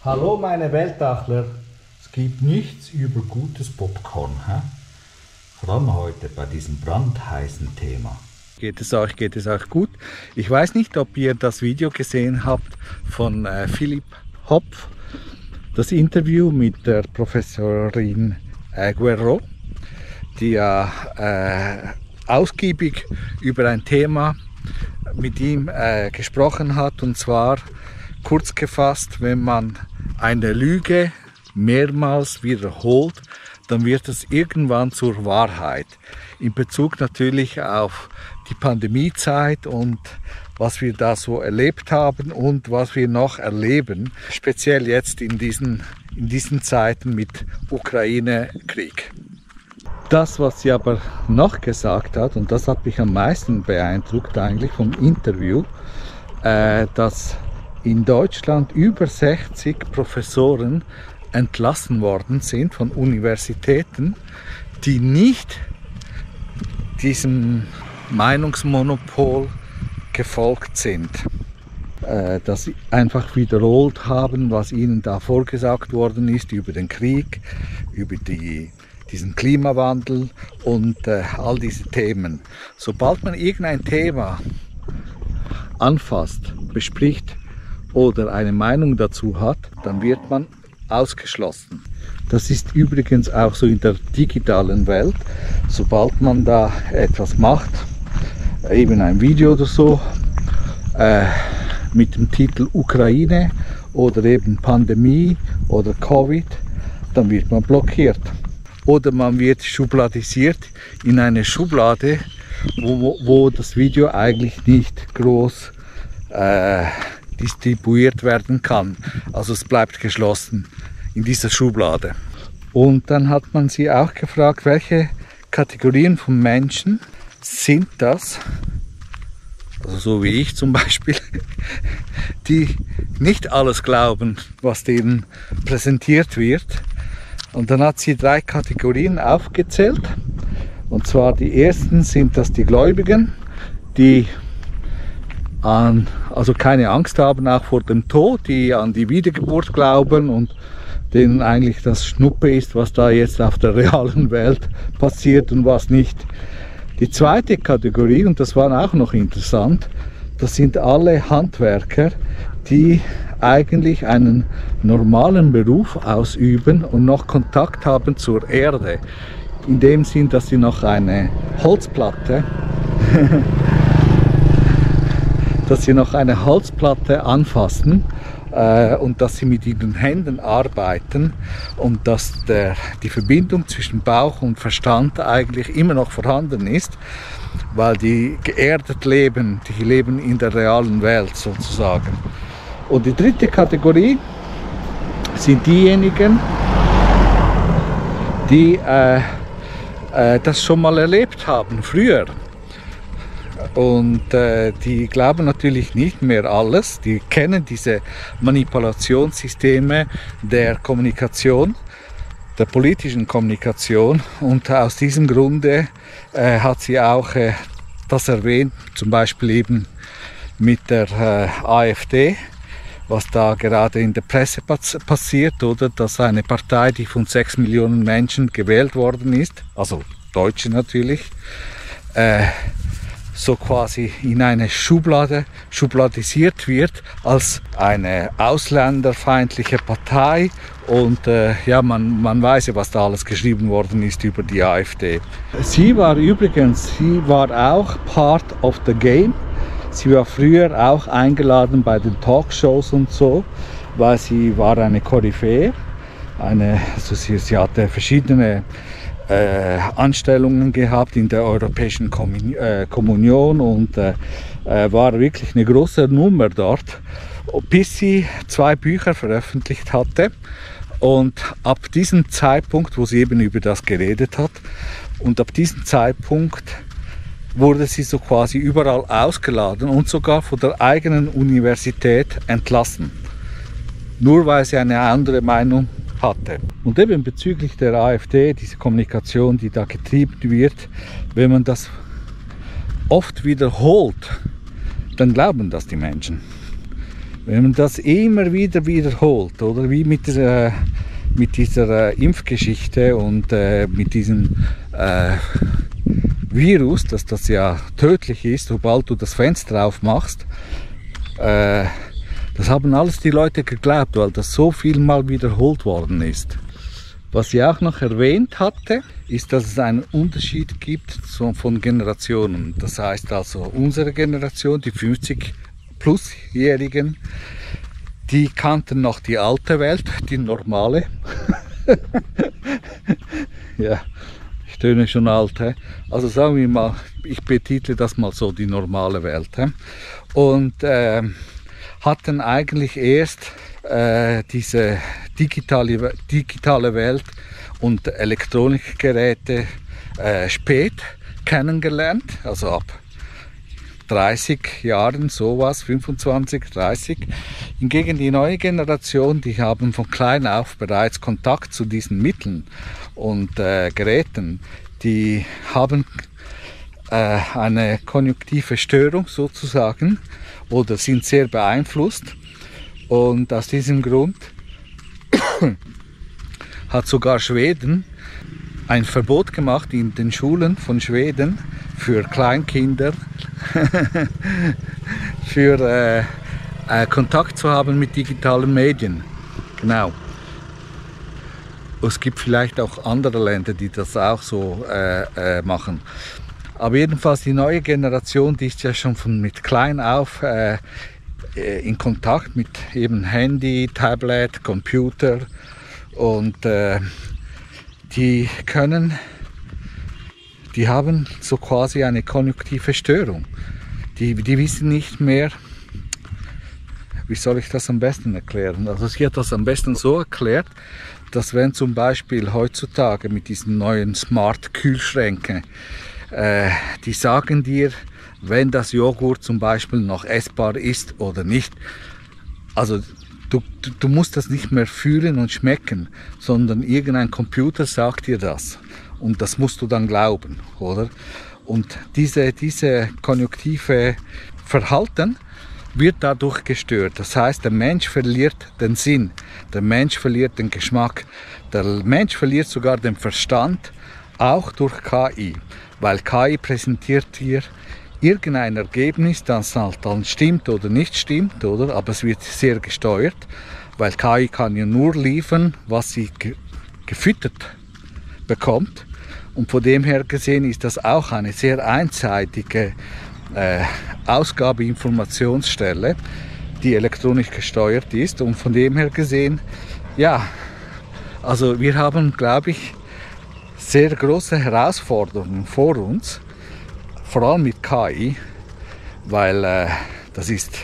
Hallo meine Weltachler, es gibt nichts über gutes Popcorn, hä? Vor allem heute bei diesem brandheißen Thema. Geht es euch gut? Ich weiß nicht, ob ihr das Video gesehen habt von Philipp Hopf, das Interview mit der Professorin Guerreau, die ja ausgiebig über ein Thema mit ihm gesprochen hat, und zwar kurz gefasst, wenn man eine Lüge mehrmals wiederholt, dann wird es irgendwann zur Wahrheit. In Bezug natürlich auf die Pandemiezeit und was wir da so erlebt haben und was wir noch erleben, speziell jetzt in diesen Zeiten mit Ukraine-Krieg. Das, was sie aber noch gesagt hat, und das hat mich am meisten beeindruckt eigentlich vom Interview, dass in Deutschland über 60 Professoren entlassen worden sind von Universitäten, die nicht diesem Meinungsmonopol gefolgt sind. Dass sie einfach wiederholt haben, was ihnen da vorgesagt worden ist über den Krieg, über diesen Klimawandel und all diese Themen. Sobald man irgendein Thema anfasst, bespricht oder eine Meinung dazu hat, dann wird man ausgeschlossen. Das ist übrigens auch so in der digitalen Welt. Sobald man da etwas macht, eben ein Video oder so, mit dem Titel Ukraine oder eben Pandemie oder Covid, dann wird man blockiert. Oder man wird schubladisiert in eine Schublade, wo das Video eigentlich nicht groß distribuiert werden kann. Also es bleibt geschlossen in dieser Schublade. Und dann hat man sie auch gefragt, welche Kategorien von Menschen sind das, also so wie ich zum Beispiel, die nicht alles glauben, was denen präsentiert wird. Und dann hat sie 3 Kategorien aufgezählt. Und zwar die ersten sind das die Gläubigen, die also keine Angst haben auch vor dem Tod, die an die Wiedergeburt glauben und denen eigentlich das Schnuppe ist, was da jetzt auf der realen Welt passiert und was nicht. Die zweite Kategorie, und das war auch noch interessant, das sind alle Handwerker, die eigentlich einen normalen Beruf ausüben und noch Kontakt haben zur Erde. In dem Sinn, dass sie noch eine Holzplatte anfassen und dass sie mit ihren Händen arbeiten und dass die Verbindung zwischen Bauch und Verstand eigentlich immer noch vorhanden ist, weil die geerdet leben, die leben in der realen Welt sozusagen. Und die dritte Kategorie sind diejenigen, die das schon mal erlebt haben, früher. Und die glauben natürlich nicht mehr alles, die kennen diese Manipulationssysteme der Kommunikation, der politischen Kommunikation, und aus diesem Grunde hat sie auch das erwähnt, zum Beispiel eben mit der AfD, was da gerade in der Presse passiert, oder dass eine Partei, die von 6 Millionen Menschen gewählt worden ist, also Deutsche natürlich, so quasi in eine Schublade schubladisiert wird als eine ausländerfeindliche Partei, und ja, man weiß ja, was da alles geschrieben worden ist über die AfD. Sie war auch part of the game. Sie war früher auch eingeladen bei den Talkshows und so, weil sie war eine Koryphäe. Also sie hatte verschiedene Anstellungen gehabt in der Europäischen Kommunion und war wirklich eine große Nummer dort, bis sie 2 Bücher veröffentlicht hatte. Und ab diesem Zeitpunkt, wo sie eben über das geredet hat, und ab diesem Zeitpunkt wurde sie so quasi überall ausgeladen und sogar von der eigenen Universität entlassen, nur weil sie eine andere Meinung hatte. Und eben bezüglich der AfD, diese Kommunikation, die da getrieben wird, wenn man das oft wiederholt, dann glauben das die Menschen. Wenn man das immer wieder wiederholt, oder wie mit dieser Impfgeschichte und mit diesem Virus, dass das ja tödlich ist, sobald du das Fenster aufmachst, das haben alles die Leute geglaubt, weil das so viel mal wiederholt worden ist. Was ich auch noch erwähnt hatte, ist, dass es einen Unterschied gibt von Generationen. Das heißt also, unsere Generation, die 50-plus-Jährigen, die kannten noch die alte Welt, die normale. Ja, ich töne schon alt. Also sagen wir mal, ich betitle das mal so, die normale Welt. Und hatten eigentlich erst diese digitale Welt und Elektronikgeräte spät kennengelernt, also ab 30 Jahren, sowas, 25, 30. Hingegen die neue Generation, die haben von klein auf bereits Kontakt zu diesen Mitteln und Geräten. Die haben eine konjunktive Störung sozusagen oder sind sehr beeinflusst. Und aus diesem Grund hat sogar Schweden ein Verbot gemacht in den Schulen von Schweden für Kleinkinder, für Kontakt zu haben mit digitalen Medien. Genau. Es gibt vielleicht auch andere Länder, die das auch so machen. Aber jedenfalls die neue Generation, die ist ja schon mit klein auf in Kontakt mit eben Handy, Tablet, Computer und die haben so quasi eine konjunktive Störung. Die wissen nicht mehr, wie soll ich das am besten erklären? Also sie hat das am besten so erklärt, dass wenn zum Beispiel heutzutage mit diesen neuen Smart-Kühlschränken, die sagen dir, wenn das Joghurt zum Beispiel noch essbar ist oder nicht. Also du musst das nicht mehr fühlen und schmecken, sondern irgendein Computer sagt dir das. Und das musst du dann glauben, oder? Und diese konjunktive Verhalten wird dadurch gestört. Das heißt, der Mensch verliert den Sinn, der Mensch verliert den Geschmack, der Mensch verliert sogar den Verstand, auch durch KI. Weil KI präsentiert dir irgendein Ergebnis, das halt dann stimmt oder nicht stimmt, oder? Aber es wird sehr gesteuert, weil KI kann ja nur liefern, was sie gefüttert bekommt. Und von dem her gesehen ist das auch eine sehr einseitige Ausgabeinformationsstelle, die elektronisch gesteuert ist. Und von dem her gesehen, ja, also wir haben, glaube ich, sehr große Herausforderungen vor uns, vor allem mit KI, weil das ist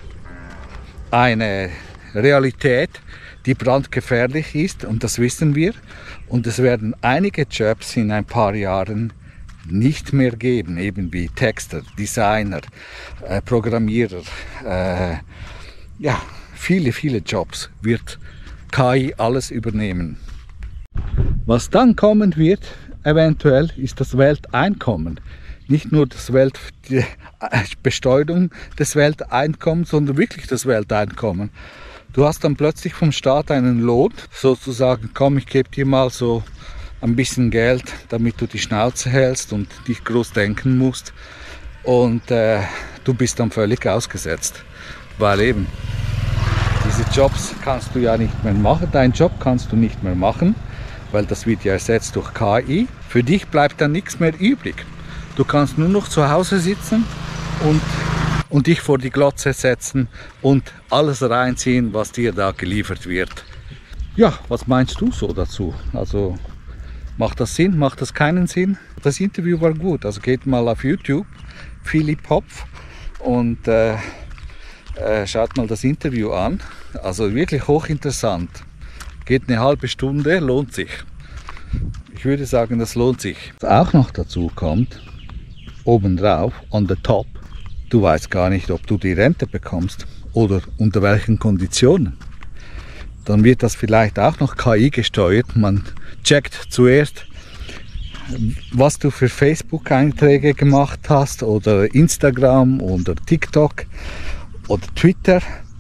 eine Realität, die brandgefährlich ist und das wissen wir. Und es werden einige Jobs in ein paar Jahren nicht mehr geben, eben wie Texter, Designer, Programmierer. Ja, viele Jobs wird KI alles übernehmen. Was dann kommen wird, eventuell, ist das Welteinkommen. Nicht nur die Besteuerung des Welteinkommens, sondern wirklich das Welteinkommen. Du hast dann plötzlich vom Staat einen Lohn, sozusagen, komm, ich gebe dir mal so ein bisschen Geld, damit du die Schnauze hältst und dich groß denken musst. Und du bist dann völlig ausgesetzt, weil eben diese Jobs kannst du ja nicht mehr machen, deinen Job kannst du nicht mehr machen, weil das wird ja ersetzt durch KI. Für dich bleibt dann nichts mehr übrig. Du kannst nur noch zu Hause sitzen und dich vor die Glotze setzen und alles reinziehen, was dir da geliefert wird. Ja, was meinst du so dazu? Also macht das Sinn? Macht das keinen Sinn? Das Interview war gut. Also geht mal auf YouTube, Philipp Hopf, und schaut mal das Interview an. Also wirklich hochinteressant. Geht eine halbe Stunde, lohnt sich. Ich würde sagen, das lohnt sich. Was auch noch dazu kommt, obendrauf, on the top, du weißt gar nicht, ob du die Rente bekommst oder unter welchen Konditionen. Dann wird das vielleicht auch noch KI gesteuert. Man checkt zuerst, was du für Facebook-Einträge gemacht hast oder Instagram oder TikTok oder Twitter.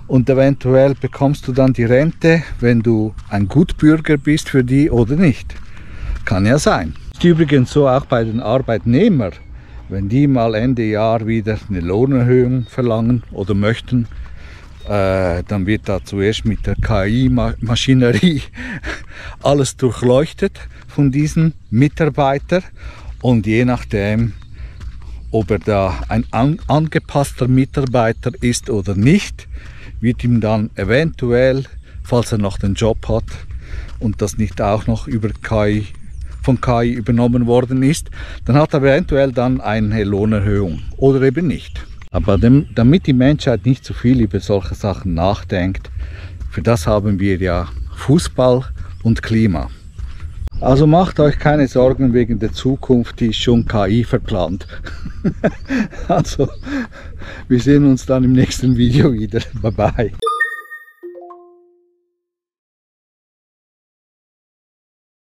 und eventuell bekommst du dann die Rente, wenn du ein Gutbürger bist für die oder nicht. Kann ja sein. Ist übrigens so auch bei den Arbeitnehmern, wenn die mal Ende Jahr wieder eine Lohnerhöhung verlangen oder möchten, dann wird da zuerst mit der KI-Maschinerie alles durchleuchtet von diesen Mitarbeitern, und je nachdem, ob er da ein angepasster Mitarbeiter ist oder nicht, wird ihm dann eventuell, falls er noch den Job hat und das nicht auch noch von KI übernommen worden ist, dann hat er eventuell dann eine Lohnerhöhung oder eben nicht. Aber damit die Menschheit nicht zu viel über solche Sachen nachdenkt, für das haben wir ja Fußball und Klima. Also macht euch keine Sorgen wegen der Zukunft, die ist schon KI verplant. Also, wir sehen uns dann im nächsten Video wieder. Bye bye.